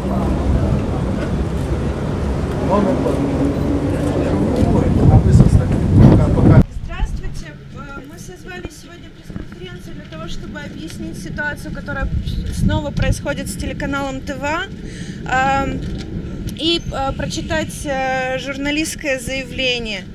Здравствуйте. Мы созвались сегодня пресс-конференцию для того, чтобы объяснить ситуацию, которая снова происходит с телеканалом ТВА, и прочитать журналистское заявление.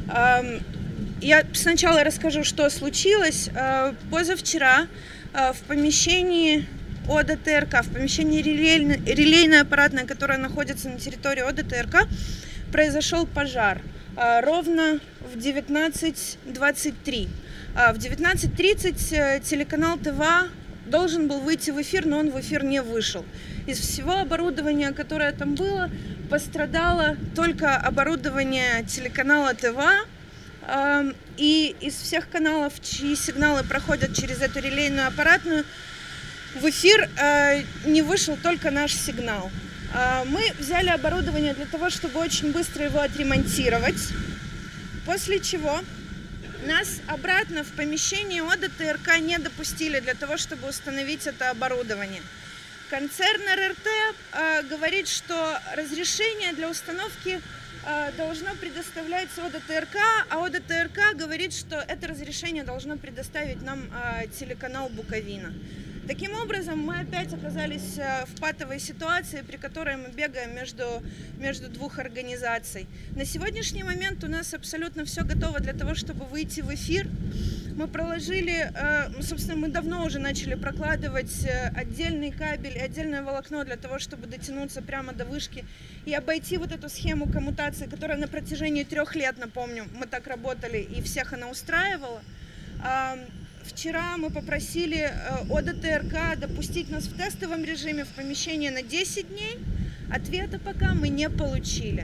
Я сначала расскажу, что случилось. Позавчера в помещении ОДТРК, в помещении релейно-аппаратной, которая находится на территории ОДТРК, произошел пожар ровно в 19:23. В 19:30 телеканал ТВА должен был выйти в эфир, но он в эфир не вышел. Из всего оборудования, которое там было, пострадало только оборудование телеканала ТВА. И из всех каналов, чьи сигналы проходят через эту релейную аппаратную, в эфир не вышел только наш сигнал. Мы взяли оборудование для того, чтобы очень быстро его отремонтировать, после чего нас обратно в помещение ОДТРК не допустили для того, чтобы установить это оборудование. Концерн РРТ говорит, что разрешение для установки должно предоставлять ОДТРК, а ОДТРК говорит, что это разрешение должно предоставить нам телеканал Буковина. Таким образом, мы опять оказались в патовой ситуации, при которой мы бегаем между двух организаций. На сегодняшний момент у нас абсолютно все готово для того, чтобы выйти в эфир. Мы проложили, собственно, мы давно уже начали прокладывать отдельный кабель, отдельное волокно для того, чтобы дотянуться прямо до вышки и обойти вот эту схему коммутации, которая на протяжении 3 лет, напомню, мы так работали, и всех она устраивала. Вчера мы попросили ОДТРК допустить нас в тестовом режиме в помещение на 10 дней. Ответа пока мы не получили.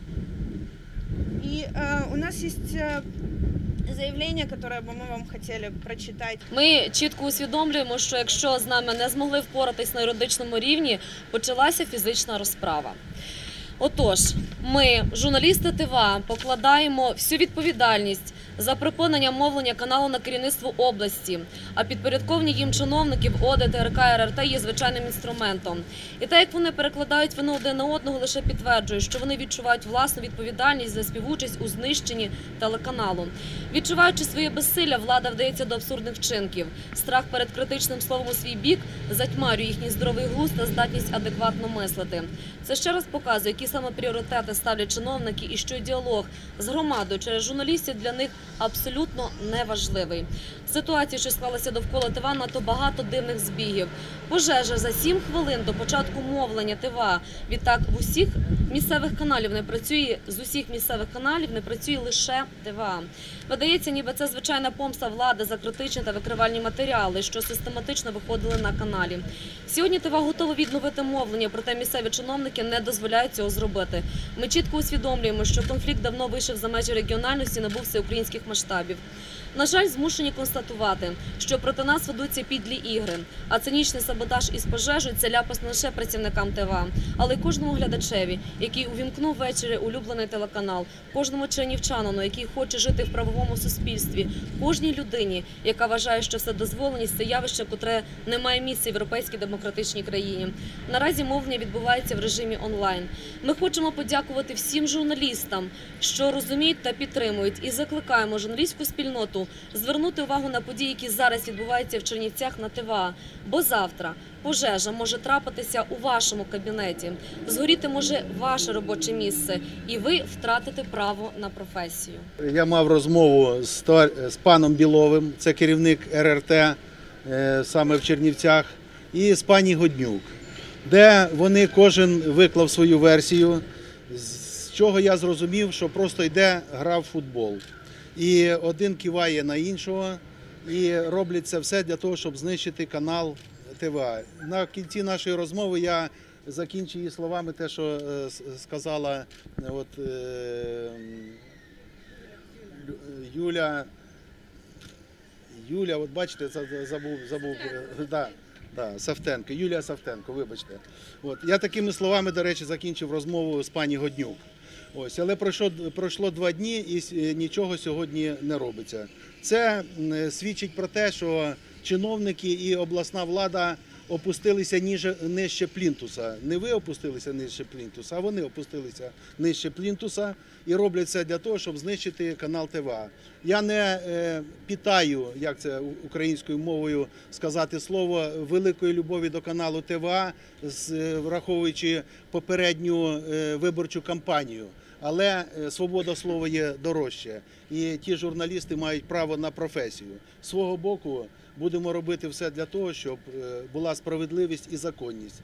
И у нас есть заявлення, яке ми вам хотіли прочитати. Ми чітко усвідомлюємо, що якщо з нами не змогли впоратись на юридичному рівні, почалася фізична розправа. Отож, ми, журналісти ТВА, покладаємо всю відповідальність за припинення мовлення каналу на керівництво області, а підпорядковані їм чиновників ОДТРК і РРТ є звичайним інструментом. І те, як вони перекладають вину один на одного, лише підтверджує, що вони відчувають власну відповідальність за співучасть у знищенні телеканалу. Відчуваючи своє безсилля, влада вдається до абсурдних вчинків. Страх перед критичним словом у свій бік затьмарює їхній здоровий глузд та здатність адекватно мислити. Це ще раз показує, які саме пріоритети ставлять чиновники і що діалог з громадою через журналістів для них абсолютно неважливий. В ситуації, що склалася довкола ТВА, надто багато дивних збігів. Пожежа за 7 хвилин до початку мовлення ТВА. Відтак, з усіх місцевих каналів не працює лише ТВА. Видається, ніби це звичайна помста влади за критичні та викривальні матеріали, що систематично виходили на каналі. Сьогодні ТВА готово відновити мовлення, проте місцеві чиновники не дозволяють цього зробити. Ми чітко усвідомлюємо, що конфлікт давно вийшов за межі регіональності і набув всеукраїнських масштабів. На жаль, змушені констатувати, що проти нас ведуться підлі ігри, а цинічний саботаж із пожежею – це ляпас не лише працівникам ТВА, але й кожному глядачеві, який увімкнув ввечері улюблений телеканал, кожному чернівчанину, який хоче жити в правовому суспільстві, кожній людині, яка вважає, що вседозволеність – це явище, котре не має місця в європейській демократичній країні. Наразі мовлення відбувається в режимі онлайн. Ми хочемо подякувати всім журналістам, що розуміють та підтримують, і закликаємо журналістську спільноту звернути увагу на події, які зараз відбуваються в Чернівцях на ТВА. Бо завтра пожежа може трапитися у вашому кабінеті, згоріти може ваше робоче місце, і ви втратите право на професію. Я мав розмову з паном Біловим, це керівник РРТ саме в Чернівцях, і з пані Годнюк, де вони кожен виклав свою версію, з чого я зрозумів, що просто йде гра в футбол. І один киває на іншого, і роблять це все для того, щоб знищити канал ТВА. На кінці нашої розмови я закінчу її словами те, що сказала Юля, от бачите, забув, Савтенко, Юлія Савтенко, вибачте. От, я такими словами, до речі, закінчив розмову з пані Годнюк. Ось, але пройшло 2 дні і нічого сьогодні не робиться. Це свідчить про те, що чиновники і обласна влада опустилися нижче плінтуса. Не ви опустилися нижче плінтуса, а вони опустилися нижче плінтуса і роблять це для того, щоб знищити канал ТВА. Я не питаю, як це українською мовою сказати слово, великої любові до каналу ТВА, враховуючи попередню виборчу кампанію. Але свобода слова є дорожче, і ті журналісти мають право на професію. З свого боку будемо робити все для того, щоб була справедливість і законність,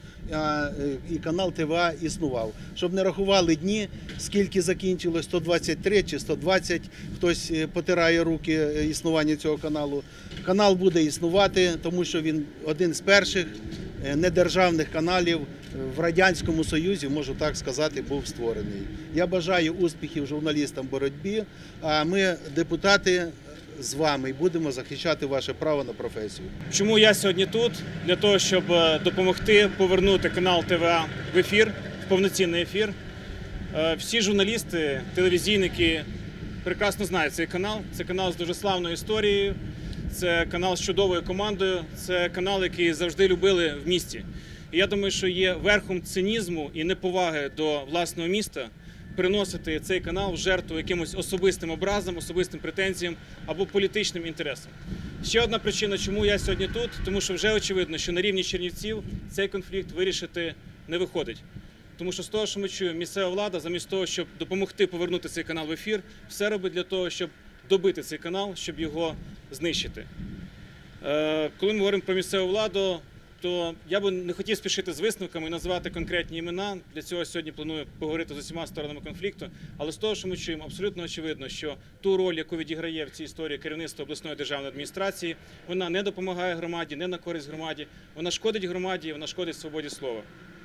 і канал ТВА існував. Щоб не рахували дні, скільки закінчилось, 123 чи 120, хтось потирає руки існування цього каналу. Канал буде існувати, тому що він один з перших недержавних каналів в Радянському Союзі, можу так сказати, був створений. Я бажаю успіхів журналістам в боротьбі, а ми, депутати, з вами будемо захищати ваше право на професію. Чому я сьогодні тут? Для того, щоб допомогти повернути канал ТВА в ефір, в повноцінний ефір. Всі журналісти, телевізійники прекрасно знають цей канал. Це канал з дуже славною історією, це канал з чудовою командою, це канал, який завжди любили в місті. І я думаю, що є верхом цинізму і неповаги до власного міста приносити цей канал в жертву якимось особистим образом, особистим претензіям або політичним інтересам. Ще одна причина, чому я сьогодні тут, тому що вже очевидно, що на рівні Чернівців цей конфлікт вирішити не виходить. Тому що з того, що ми чуємо, місцева влада, замість того, щоб допомогти повернути цей канал в ефір, все робить для того, щоб добити цей канал, щоб його знищити. Коли ми говоримо про місцеву владу, то я би не хотів спішити з висновками і назвати конкретні імена. Для цього сьогодні планую поговорити з усіма сторонами конфлікту. Але з того, що ми чуємо, абсолютно очевидно, що ту роль, яку відіграє в цій історії керівництво обласної державної адміністрації, вона не допомагає громаді, не на користь громаді, вона шкодить громаді, вона шкодить свободі слова.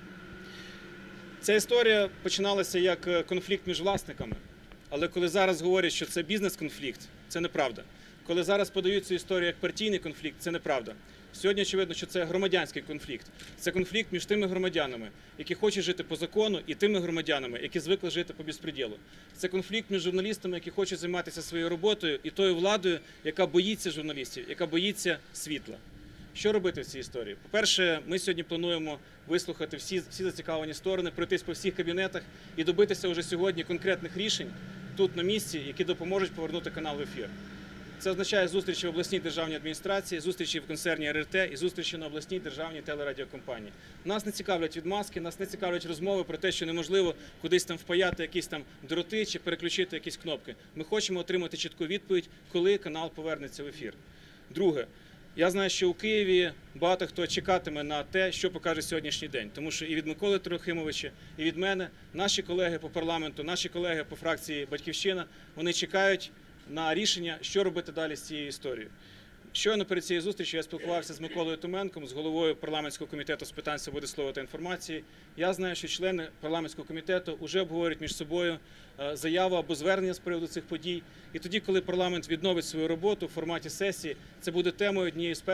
Ця історія починалася як конфлікт між власниками, але коли зараз говорять, що це бізнес-конфлікт, це неправда. Коли зараз подають цю історію як партійний конфлікт, це неправда. Сьогодні очевидно, що це громадянський конфлікт. Це конфлікт між тими громадянами, які хочуть жити по закону, і тими громадянами, які звикли жити по безпреділу. Це конфлікт між журналістами, які хочуть займатися своєю роботою, і тою владою, яка боїться журналістів, яка боїться світла. Що робити в цій історії? По-перше, ми сьогодні плануємо вислухати всі зацікавлені сторони, пройтись по всіх кабінетах і добитися вже сьогодні конкретних рішень тут на місці, які допоможуть повернути канал в ефір. Це означає зустрічі в обласній державній адміністрації, зустрічі в концерні РРТ і зустрічі на обласній державній телерадіокомпанії. Нас не цікавлять відмазки, нас не цікавлять розмови про те, що неможливо кудись там впаяти якісь там дроти чи переключити якісь кнопки. Ми хочемо отримати чітку відповідь, коли канал повернеться в ефір. Друге. Я знаю, що у Києві багато хто чекатиме на те, що покаже сьогоднішній день. Тому що і від Миколи Трохимовича, і від мене, наші колеги по парламенту, наші колеги по фракції «Батьківщина», вони чекають на рішення, що робити далі з цією історією. Щойно перед цією зустрічю я спілкувався з Миколою Томенком, з головою парламентського комітету з питань свободи слова та інформації. Я знаю, що члени парламентського комітету вже обговорюють між собою заяву або звернення з приводу цих подій. І тоді, коли парламент відновить свою роботу в форматі сесії, це буде темою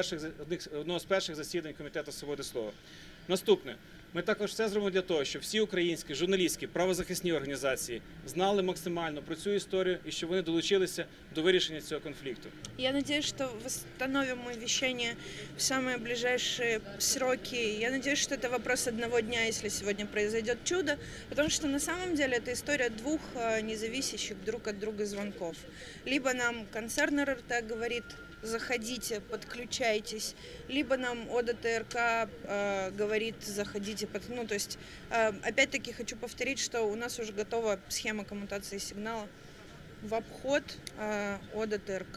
одного з перших засідань Комітету свободи слова. Наступне. Ми також все зробимо для того, щоб всі українські журналістські правозахисні організації знали максимально про цю історію і щоб вони долучилися до вирішення цього конфлікту. Я надеюсь, что восстановим мы вещание в самые ближайшие сроки. Я надеюсь, что это вопрос одного дня, если сегодня произойдет чудо, потому что на самом деле это история двух независящих друг от друга звонков. Либо нам концерн РРТ говорит: заходите, подключайтесь, либо нам ОДТРК говорит: заходите. Ну, то есть, опять-таки хочу повторить, что у нас уже готова схема коммутации сигнала в обход ОДТРК.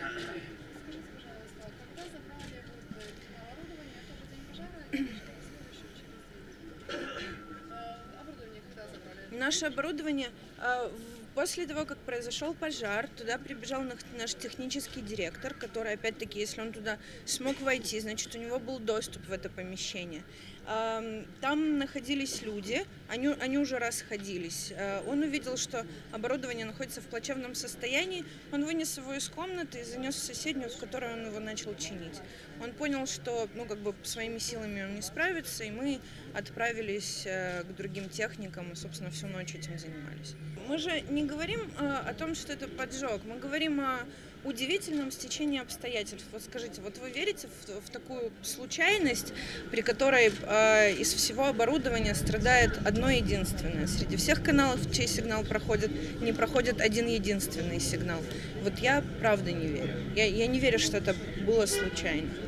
Наше оборудование, после того, как произошел пожар, туда прибежал наш технический директор, который, опять-таки, если он туда смог войти, значит, у него был доступ в это помещение. Там находились люди, они уже расходились. Он увидел, что оборудование находится в плачевном состоянии, он вынес его из комнаты и занес в соседнюю, в которой он его начал чинить. Он понял, что своими силами он не справится, и мы отправились к другим техникам и, собственно, всю ночь этим занимались. Мы же не говорим о том, что это поджог, мы говорим о удивительном стечении обстоятельств. Вот скажите, вот вы верите в такую случайность, при которой из всего оборудования страдает одно единственное? Среди всех каналов, чей сигнал проходит, не проходит один единственный сигнал. Вот я правда не верю. Я не верю, что это было случайно.